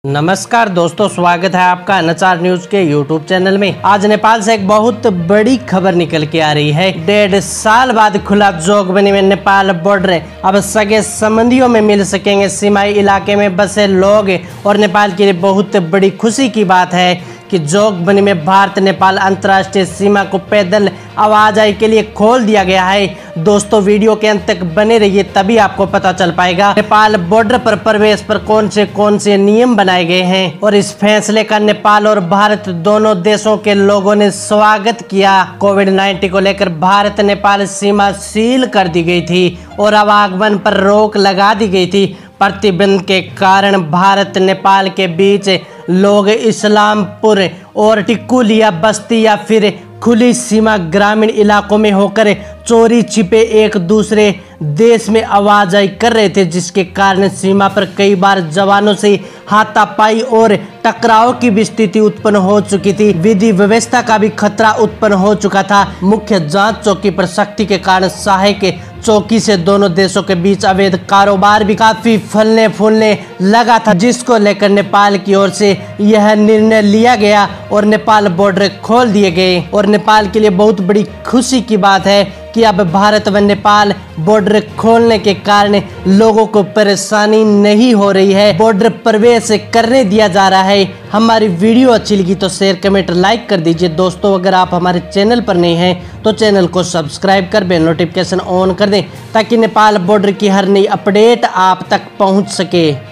नमस्कार दोस्तों, स्वागत है आपका नचार न्यूज के यूट्यूब चैनल में। आज नेपाल से एक बहुत बड़ी खबर निकल के आ रही है। 1.5 साल बाद खुला जोगबनी में नेपाल बॉर्डर। अब सगे संबंधियों में मिल सकेंगे सीमाई इलाके में बसे लोग। और नेपाल के लिए बहुत बड़ी खुशी की बात है कि जोगबनी में भारत नेपाल अंतर्राष्ट्रीय सीमा को पैदल आवाजाही के लिए खोल दिया गया है। दोस्तों, वीडियो के अंत तक बने रहिए, तभी आपको पता चल पाएगा नेपाल बॉर्डर पर प्रवेश पर कौन से नियम बनाए गए हैं। और इस फैसले का नेपाल और भारत दोनों देशों के लोगों ने स्वागत किया। कोविड-19 को लेकर भारत नेपाल सीमा सील कर दी गई थी और आवागमन पर रोक लगा दी गई थी। प्रतिबंध के कारण भारत नेपाल के बीच लोग इस्लामपुर और टिकुलिया बस्ती या फिर खुली सीमा ग्रामीण इलाकों में होकर चोरी छिपे एक दूसरे देश में आवाजाही कर रहे थे, जिसके कारण सीमा पर कई बार जवानों से हाथापाई और टकराव की भी स्थिति उत्पन्न हो चुकी थी। विधि व्यवस्था का भी खतरा उत्पन्न हो चुका था। मुख्य जांच चौकी पर सख्ती के कारण सहायक चौकी से दोनों देशों के बीच अवैध कारोबार भी काफी फलने फूलने लगा था, जिसको लेकर नेपाल की ओर से यह निर्णय लिया गया और नेपाल बॉर्डर खोल दिए गए। और नेपाल के लिए बहुत बड़ी खुशी की बात है कि अब भारत व नेपाल बॉर्डर खोलने के कारण लोगों को परेशानी नहीं हो रही है, बॉर्डर प्रवेश करने दिया जा रहा है। हमारी वीडियो अच्छी लगी तो शेयर कमेंट लाइक कर दीजिए। दोस्तों, अगर आप हमारे चैनल पर नए हैं तो चैनल को सब्सक्राइब कर बेल नोटिफिकेशन ऑन कर दें, ताकि नेपाल बॉर्डर की हर नई अपडेट आप तक पहुंच सके।